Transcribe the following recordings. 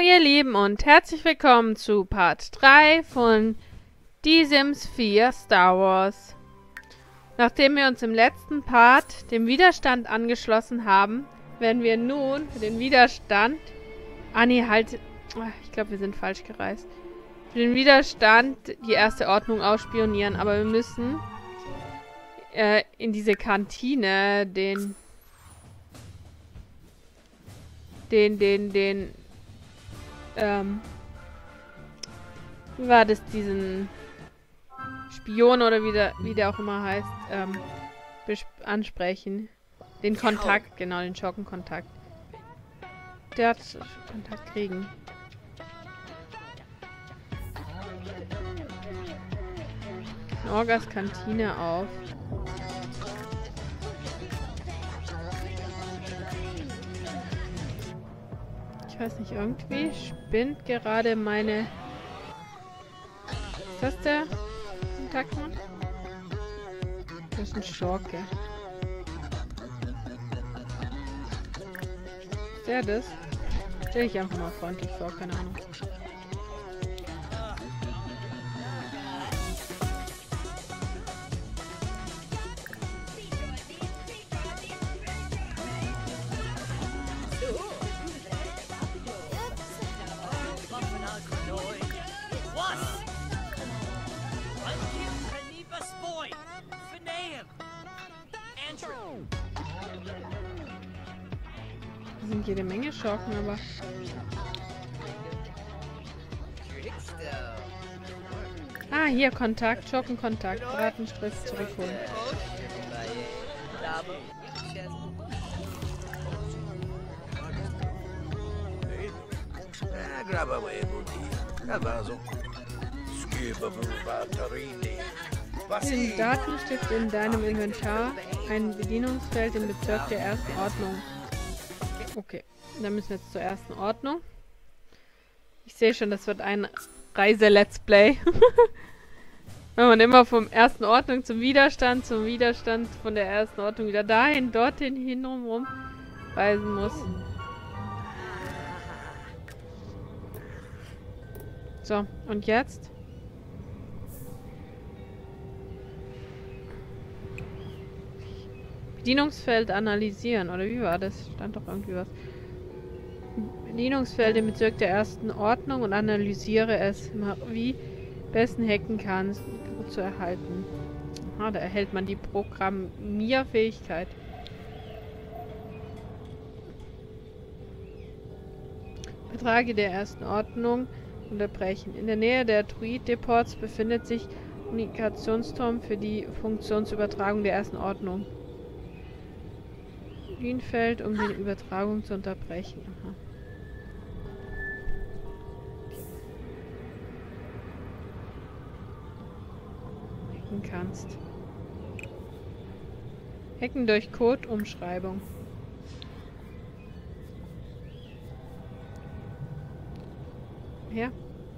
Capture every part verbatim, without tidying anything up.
ihr Lieben und herzlich willkommen zu Part drei von Die Sims vier Star Wars. Nachdem wir uns im letzten Part dem Widerstand angeschlossen haben, werden wir nun für den Widerstand... Ah nee, halt... Ich glaube, wir sind falsch gereist. Für den Widerstand die erste Ordnung ausspionieren, aber wir müssen äh, in diese Kantine den... Den, den, den... Ähm... Wie war das, diesen... Spion oder wie der, wie der auch immer heißt, ähm, ansprechen. Den Kontakt, genau, den Schockenkontakt. Der hat Kontakt kriegen. Orgas Kantine auf. Ich weiß nicht, irgendwie spinnt gerade meine... Ist das der Kontaktmann? Das ist ein Schurke. Ist der das? Stell ich einfach mal freundlich vor, keine Ahnung. Das sind jede Menge Schurken, aber... Ah, hier, Kontakt, Schurkenkontakt. Bratenstress zurückholen. Den Datenstift in deinem Inventar, ein Bedienungsfeld im Bezirk der ersten Ordnung. Okay, dann müssen wir jetzt zur ersten Ordnung. Ich sehe schon, das wird ein Reise-Let's Play. Wenn man immer vom ersten Ordnung zum Widerstand, zum Widerstand von der ersten Ordnung wieder dahin, dorthin, hin und rum reisen muss. So, und jetzt? Bedienungsfeld analysieren, oder wie war das? Stand doch irgendwie was. Bedienungsfeld im Bezirk der ersten Ordnung und analysiere es, wie besten hacken kannst, gut zu erhalten. Aha, da erhält man die Programmierfähigkeit. Vertrage der ersten Ordnung unterbrechen. In der Nähe der Druid-Depots befindet sich Kommunikationsturm für die Funktionsübertragung der ersten Ordnung. Feld, um die Übertragung zu unterbrechen. Aha. Hacken kannst. Hacken durch Code-Umschreibung. Ja.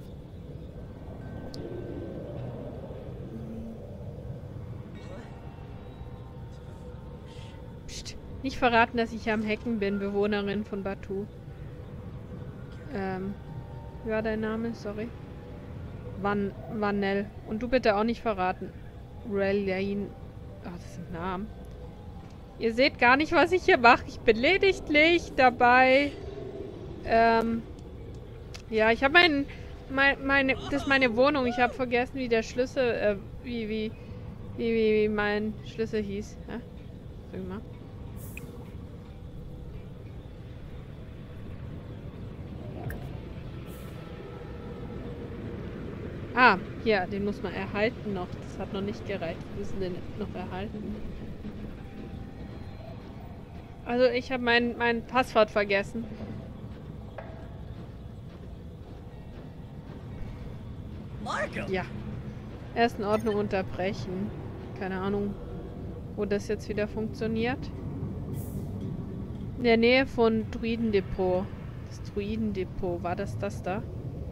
Nicht verraten, dass ich am Hacken bin, Bewohnerin von Batuu. Ähm, wie war dein Name? Sorry. Van, Vanel. Und du bitte auch nicht verraten. Relain. Ach, das sind Namen. Ihr seht gar nicht, was ich hier mache. Ich bin lediglich dabei. Ähm, ja, ich habe mein, mein, meine, das ist meine Wohnung. Ich habe vergessen, wie der Schlüssel, äh, wie, wie, wie, wie, wie mein Schlüssel hieß. Ja? Sag mal. Ah, hier, den muss man erhalten noch. Das hat noch nicht gereicht. Wir müssen den noch erhalten. Also ich habe mein, mein Passwort vergessen. Ja. Ersten Ordnung unterbrechen. Keine Ahnung, wo das jetzt wieder funktioniert. In der Nähe von Druidendepot. Das Druidendepot, war das das da?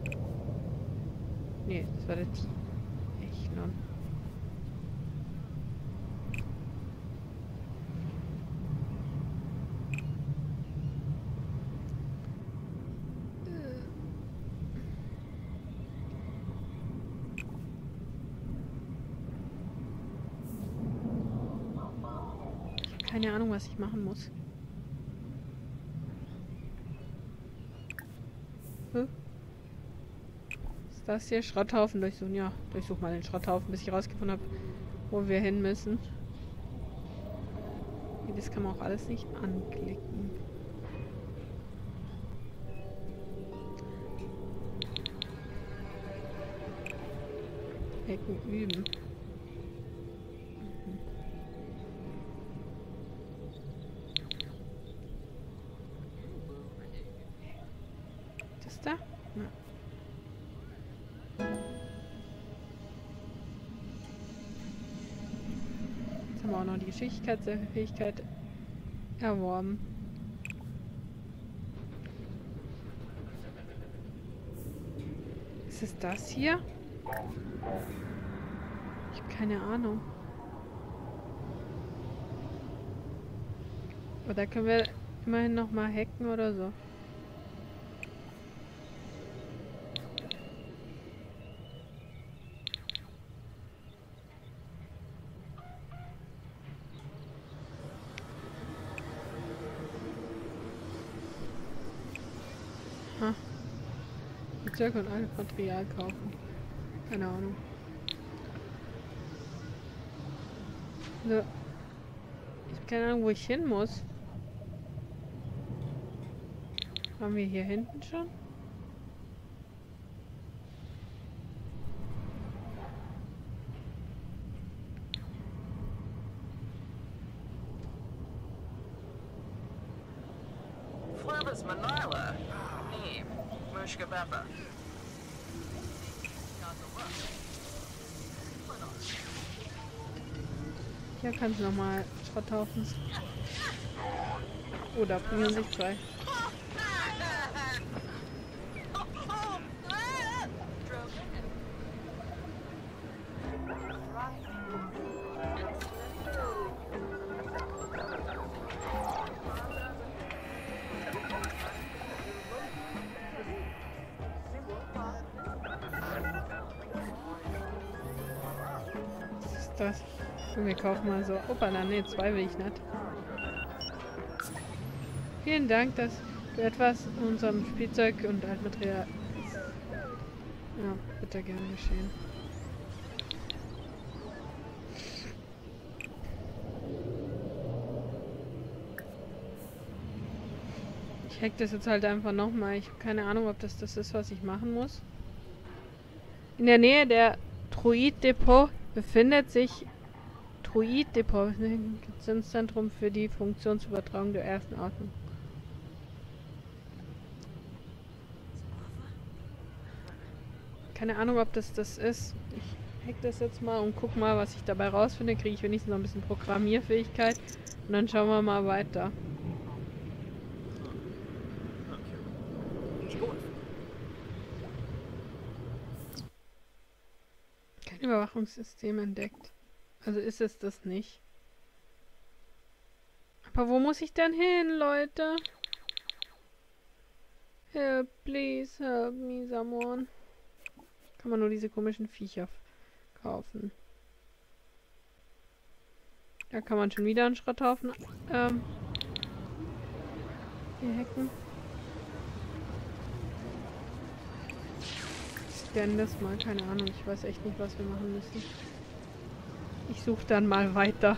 Nee, das war der T. Echnon. keine Ahnung, was ich machen muss. Hm? Ist das hier? Schrotthaufen durchsuchen? Ja, durchsuch mal den Schrotthaufen, bis ich rausgefunden habe, wo wir hin müssen. Nee, das kann man auch alles nicht anklicken. Hacken üben. Mhm. Das da? Ja. Jetzt haben wir auch noch die Geschicklichkeitsfähigkeit erworben. Ist es das hier? Ich habe keine Ahnung. Aber da können wir immerhin noch mal hacken oder so. Ha. Bezirk und alles Material kaufen. Keine Ahnung. So. Ich habe keine Ahnung, wo ich hin muss. Waren wir hier hinten schon? Flavus Manila. Neem. Mushka Beppa. Hier kannst du nochmal Schrotthaufen. Oh, da bringen sich zwei. Was ist das? Wir kaufen mal so. Opa, ne, zwei will ich nicht. Vielen Dank, dass du etwas in unserem Spielzeug und Altmaterial... Ja, bitte gerne geschehen. Ich hack das jetzt halt einfach nochmal. Ich habe keine Ahnung, ob das das ist, was ich machen muss. In der Nähe der Druid-Depot befindet sich Druid-Depot, das Zentrum für die Funktionsübertragung der ersten Ordnung. Keine Ahnung, ob das das ist. Ich hack das jetzt mal und guck mal, was ich dabei rausfinde. Kriege ich wenigstens noch ein bisschen Programmierfähigkeit. Und dann schauen wir mal weiter. Kein Überwachungssystem entdeckt. Also ist es das nicht. Aber wo muss ich denn hin, Leute? Help, please, help me, someone. Kann man nur diese komischen Viecher kaufen. Da kann man schon wieder einen Schrotthaufen ähm, hier hacken. Scan das mal, keine Ahnung. Ich weiß echt nicht, was wir machen müssen. Ich suche dann mal weiter.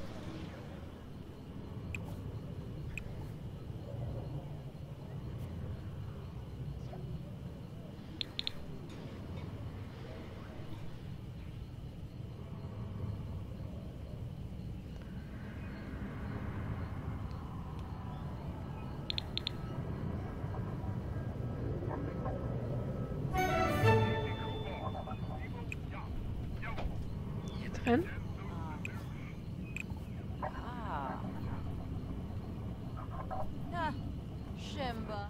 Hier drin? Shimba.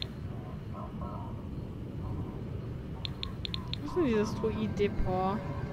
Was ist denn dieses Druid-Depot?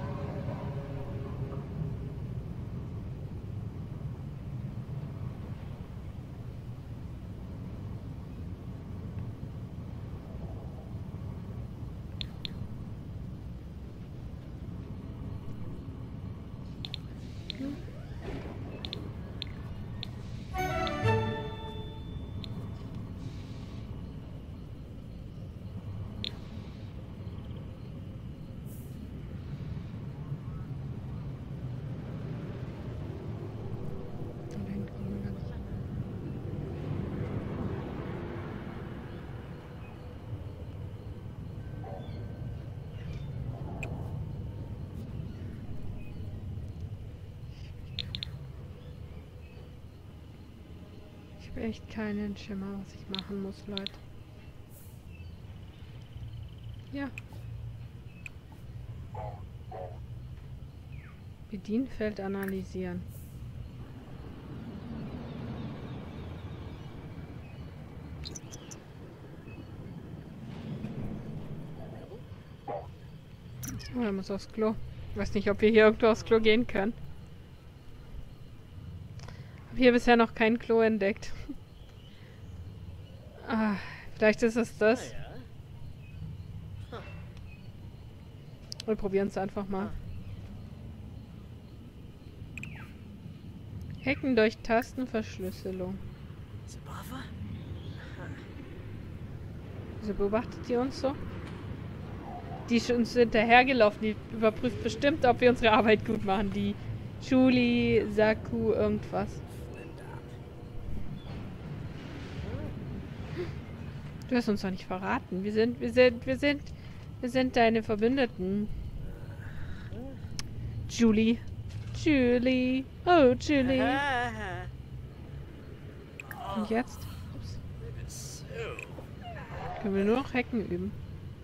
Ich habe echt keinen Schimmer, was ich machen muss, Leute. Ja. Bedienfeld analysieren. Oh, er muss aufs Klo. Ich weiß nicht, ob wir hier irgendwo aufs Klo gehen können. Habe hier bisher noch kein Klo entdeckt. Ah, vielleicht ist es das. Wir probieren es einfach mal. Hacken durch Tastenverschlüsselung. Wieso beobachtet die uns so? Die ist uns hinterhergelaufen. Die überprüft bestimmt, ob wir unsere Arbeit gut machen. Die Julie, Saku, irgendwas. Du hast uns doch nicht verraten. Wir sind, wir sind, wir sind, wir sind deine Verbündeten. Julie. Julie. Oh, Julie. Und jetzt? Ups. Können wir nur noch Hacken üben.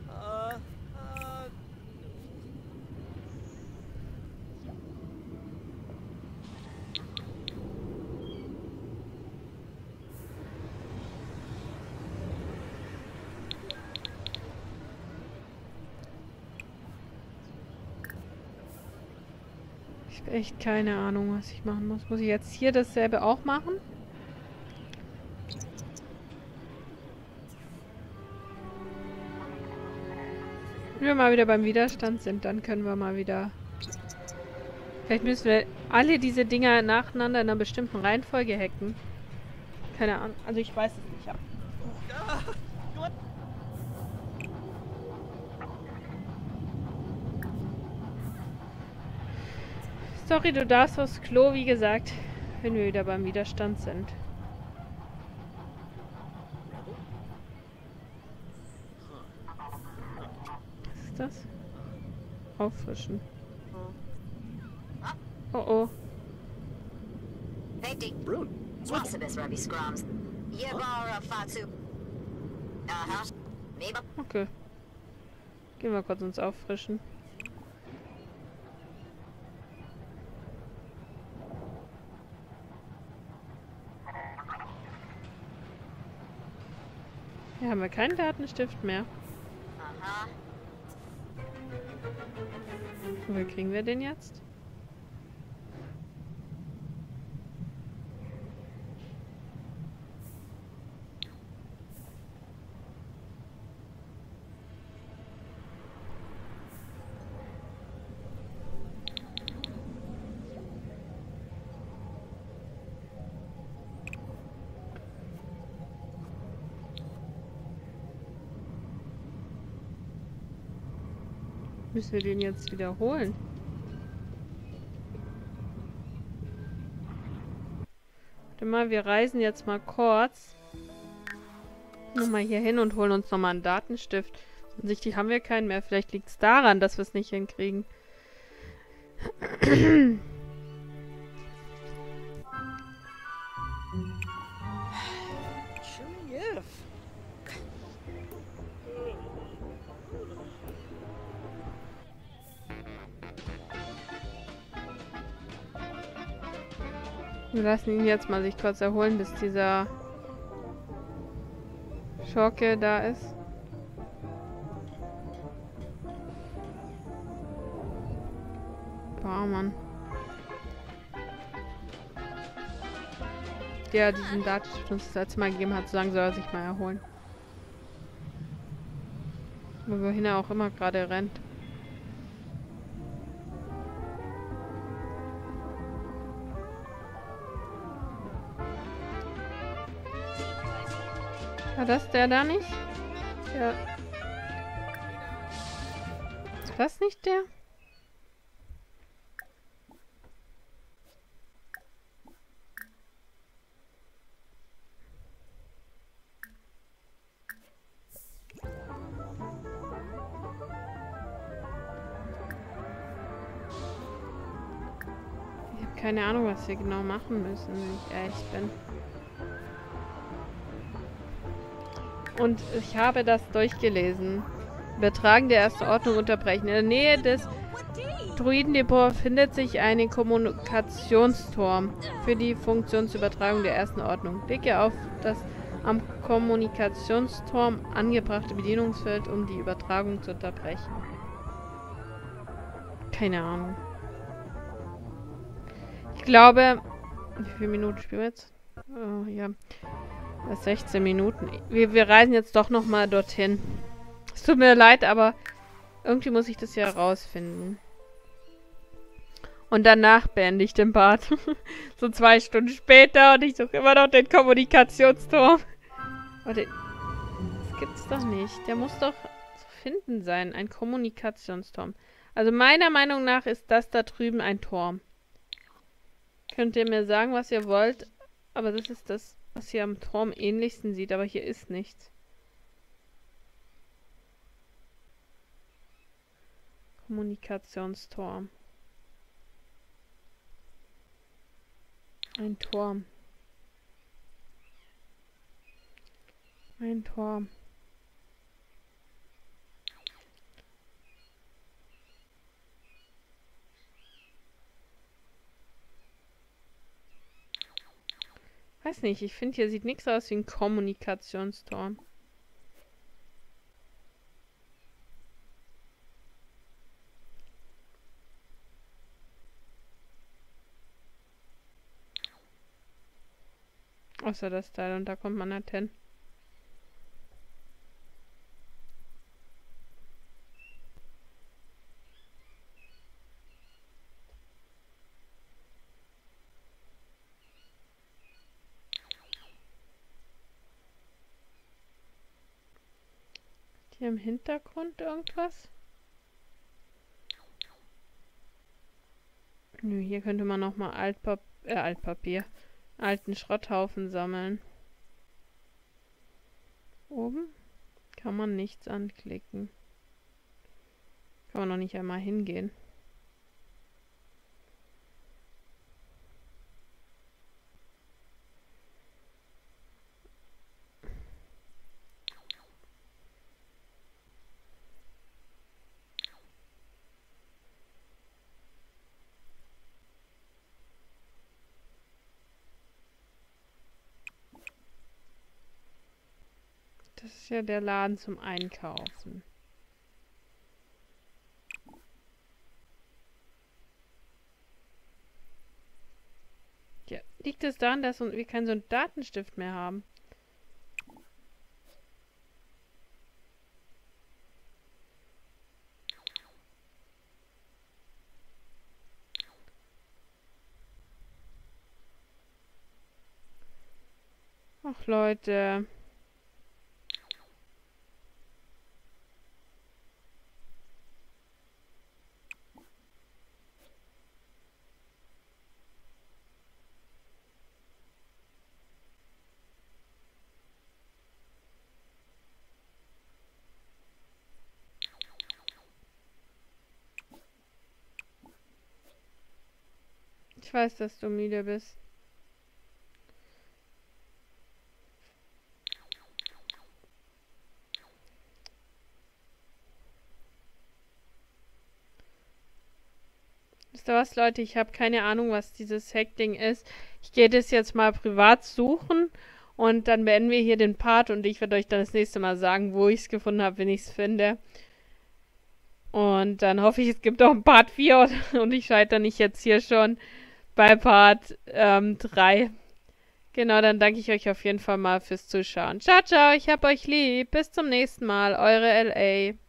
Ich habe echt keine Ahnung, was ich machen muss. Muss ich jetzt hier dasselbe auch machen? Wenn wir mal wieder beim Widerstand sind, dann können wir mal wieder... Vielleicht müssen wir alle diese Dinger nacheinander in einer bestimmten Reihenfolge hacken. Keine Ahnung. Also ich weiß es nicht, ja. Sorry, du darfst aufs Klo, wie gesagt, wenn wir wieder beim Widerstand sind. Was ist das? Auffrischen. Oh oh. Okay. Gehen wir kurz uns auffrischen. Hier haben wir keinen Datenstift mehr. Aha. Woher kriegen wir den jetzt? Müssen wir den jetzt wiederholen? Warte mal, wir reisen jetzt mal kurz nochmal hier hin und holen uns nochmal einen Datenstift. Offensichtlich haben wir keinen mehr. Vielleicht liegt es daran, dass wir es nicht hinkriegen. Wir lassen ihn jetzt mal sich kurz erholen, bis dieser Schurke da ist. Boah, Mann. Der diesen Datenstift uns das letzte Mal gegeben hat, so lange soll er sich mal erholen. Wohin er auch immer gerade rennt. War das der da nicht? Ja. Ist das nicht der? Ich habe keine Ahnung, was wir genau machen müssen, wenn ich ehrlich bin. Und ich habe das durchgelesen. Übertragen der ersten Ordnung unterbrechen. In der Nähe des Druidendepot findet sich ein Kommunikationsturm für die Funktionsübertragung der ersten Ordnung. Klicke auf das am Kommunikationsturm angebrachte Bedienungsfeld, um die Übertragung zu unterbrechen. Keine Ahnung. Ich glaube... Wie viele Minuten spielen wir jetzt? Oh, ja. sechzehn Minuten. Wir, wir reisen jetzt doch nochmal dorthin. Es tut mir leid, aber irgendwie muss ich das ja herausfinden. Und danach beende ich den Part. So zwei Stunden später und ich suche immer noch den Kommunikationsturm. Aber den, das gibt's doch nicht. Der muss doch zu finden sein. Ein Kommunikationsturm. Also meiner Meinung nach ist das da drüben ein Turm. Könnt ihr mir sagen, was ihr wollt. Aber das ist das, was hier am Turm ähnlichsten sieht. Aber hier ist nichts. Kommunikationsturm. Ein Turm. Ein Turm. Weiß nicht, ich finde, hier sieht nichts aus wie ein Kommunikationsturm. Außer das Teil, und da kommt man nicht hin. Hier im Hintergrund irgendwas? Nö, hier könnte man nochmal Altpap äh, Altpapier, alten Schrotthaufen sammeln. Oben kann man nichts anklicken. Kann man noch nicht einmal hingehen. Das ist ja der Laden zum Einkaufen. Ja, liegt es daran, dass wir keinen so einen Datenstift mehr haben? Ach, Leute. Ich weiß, dass du müde bist. Wisst ihr was, Leute? Ich habe keine Ahnung, was dieses Hack-Ding ist. Ich gehe das jetzt mal privat suchen und dann beenden wir hier den Part und ich werde euch dann das nächste Mal sagen, wo ich es gefunden habe, wenn ich es finde. Und dann hoffe ich, es gibt auch ein Part vier und ich scheitere nicht jetzt hier schon bei Part ähm, drei. Genau, dann danke ich euch auf jeden Fall mal fürs Zuschauen. Ciao, ciao, ich hab euch lieb. Bis zum nächsten Mal. Eure L A.